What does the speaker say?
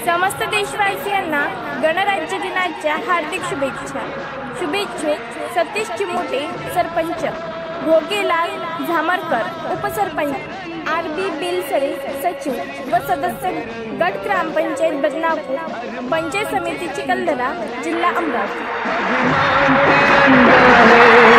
समस्त देशवासियांना गणराज्य दिनाच्या हार्दिक शुभेच्छा। शुभेच्छुक सतीश चिमोटे सरपंच, भोगेलाल झामरकर उपसरपंच, आरबी बिलसरे सचिव व सदस्य, गट ग्रामपंचायत बदनापूर, पंचायत समिती चिखलदरा, जिल्हा अमरावती।